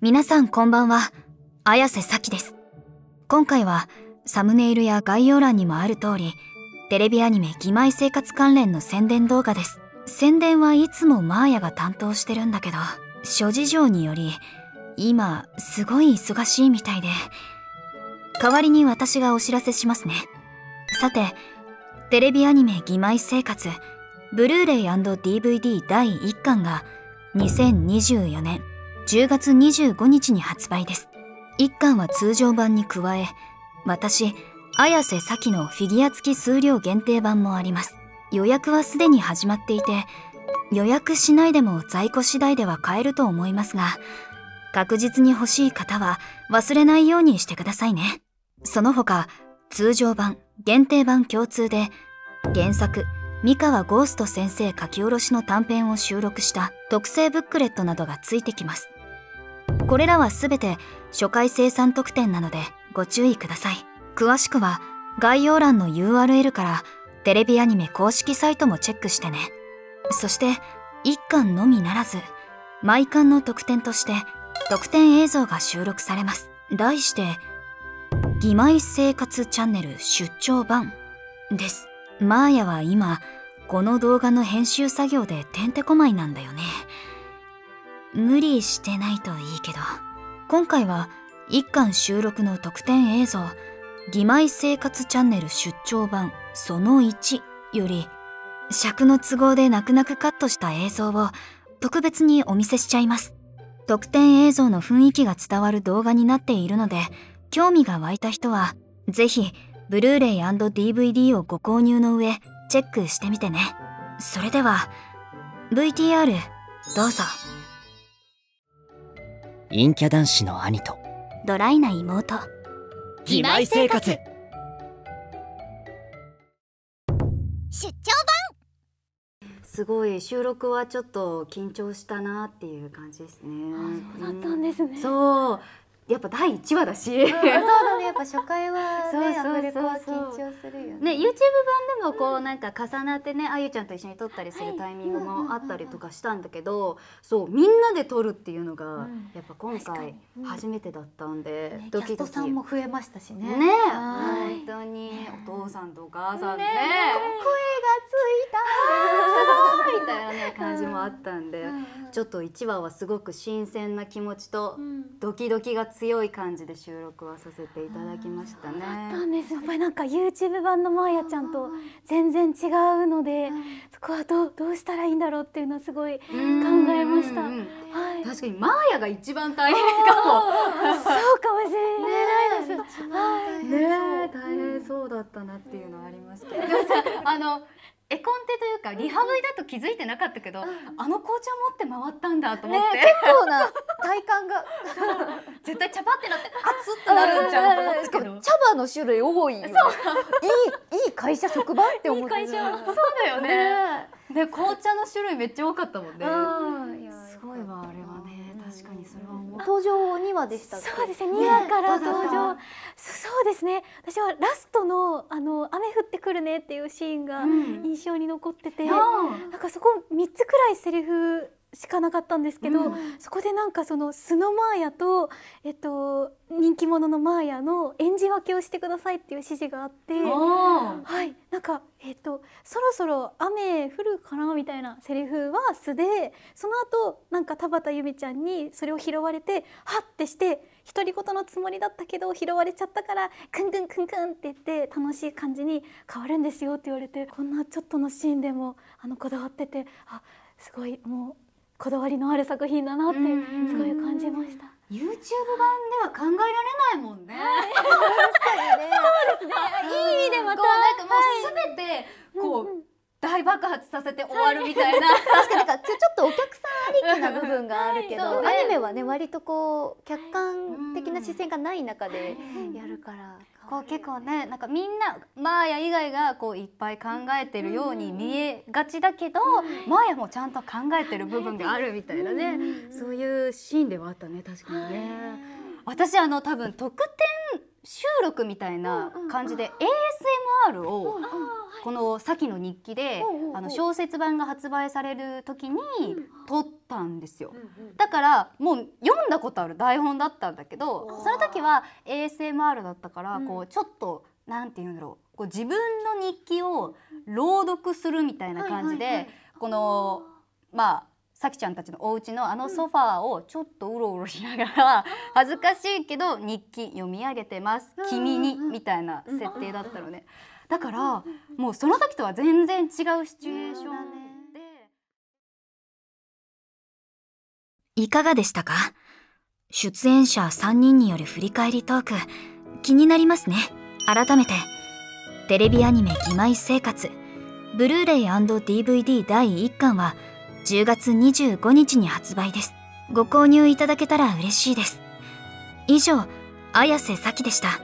皆さんこんばんは、綾瀬咲です。今回はサムネイルや概要欄にもある通り、テレビアニメ義妹生活関連の宣伝動画です。宣伝はいつもマーヤが担当してるんだけど、諸事情により今すごい忙しいみたいで、代わりに私がお知らせしますね。さて、テレビアニメ義妹生活ブルーレイ &DVD 第1巻が2024年10月25日に発売です。1巻は通常版に加え、私綾瀬咲のフィギュア付き数量限定版もあります。予約はすでに始まっていて、予約しないでも在庫次第では買えると思いますが、確実に欲しい方は忘れないようにしてくださいね。その他、通常版限定版共通で原作三河ゴースト先生書き下ろしの短編を収録した特製ブックレットなどがついてきます。これらはすべて初回生産特典なのでご注意ください。詳しくは概要欄の URL からテレビアニメ公式サイトもチェックしてね。そして1巻のみならず毎巻の特典として特典映像が収録されます。題して義妹生活チャンネル出張版です。マーヤは今この動画の編集作業でてんてこまいなんだよね。無理してないといいけど、今回は1巻収録の特典映像義妹生活チャンネル出張版その1より尺の都合で泣く泣くカットした映像を特別にお見せしちゃいます。特典映像の雰囲気が伝わる動画になっているので、興味が湧いた人はぜひブルーレイ &DVD をご購入の上チェックしてみてね。それでは VTR どうぞ。 陰キャ男子の兄とドライな妹、 義妹生活出張すごい収録はちょっと緊張したなっていう感じですね。 そうだったんですね。 そう、やっぱ第1話だし、 そうだね、やっぱ初回はね、アフレコは緊張するよね。 YouTube 版でもこうなんか重なってね、あゆちゃんと一緒に撮ったりするタイミングもあったりとかしたんだけど、そうみんなで撮るっていうのがやっぱ今回初めてだったんで、 ドキドキ。キャストさんも増えましたしね。 ね、本当にお父さんとお母さんね、声がついたみたいなね感じもあったんで、ちょっと1話はすごく新鮮な気持ちとドキドキが強い感じで収録はさせていただきましたね。 なんです。やっぱりなんか YouTube 版のマーヤちゃんと全然違うので、そこはどうしたらいいんだろうっていうのはすごい考えました。 確かにマーヤが一番大変かも。 そうかもしれないです。 ね、大変そうだったなっていうのはありますけど。でもさ、絵コンテというかリハ V だと気づいてなかったけど、あの紅茶持って回ったんだと思って、 結構な体感が絶対茶葉ってなって熱ってなるんじゃんと思ったけど、 茶葉の種類多いよね。いい会社職場って思って。 いい会社、そうだよね。で紅茶の種類めっちゃ多かったもんね。すごいわあれはね。確かにそれは思う。 登場2話でしたっけ？そうですね、2話から登場。そうですね、私はラストの雨降ってくるねっていうシーンが印象に残ってて、なんかそこ3つくらいセリフしかなかったんですけど、そこでなんかその素のマーヤと人気者のマーヤの演じ分けをしてくださいっていう指示があって、はい、なんかそろそろ雨降るかなみたいなセリフは素で、その後なんか田畑由美ちゃんにそれを拾われてハッてして独り言のつもりだったけど拾われちゃったからクンクンクンクンって言って楽しい感じに変わるんですよって言われて、こんなちょっとのシーンでもこだわってて、あ、すごいもうこだわりのある作品だなってすごい感じました。 YouTube 版では考えられないもんね。 そうですね。いい意味でまたなんかもうすべてこう大爆発させて終わるみたいな。 確かになんかちょっとお客さんありきな部分があるけど、アニメはね割とこう客観的な視線がない中でやるから。 こう結構ね、なんかみんなマーヤ以外がこういっぱい考えてるように見えがちだけど、マーヤもちゃんと考えてる部分があるみたいなね、そういうシーンではあったね、確かにね。私多分特典収録みたいな感じで ASMR をこのさきの日記で小説版が発売される時に撮ったんですよ。だからもう読んだことある台本だったんだけど、その時は ASMR だったからこうちょっとなんていうんだろう、こう自分の日記を朗読するみたいな感じで、このまあさきちゃんたちのお家のソファーをちょっとうろうろしながら恥ずかしいけど日記読み上げてます君にみたいな設定だったのね。だからもうその時とは全然違うシチュエーションで。 いかがでしたか？出演者3人による振り返りトーク、気になりますね。改めてテレビアニメ義妹生活ブルーレイ&DVD 第1巻は10月25日に発売です。ご購入いただけたら嬉しいです。以上、綾瀬咲でした。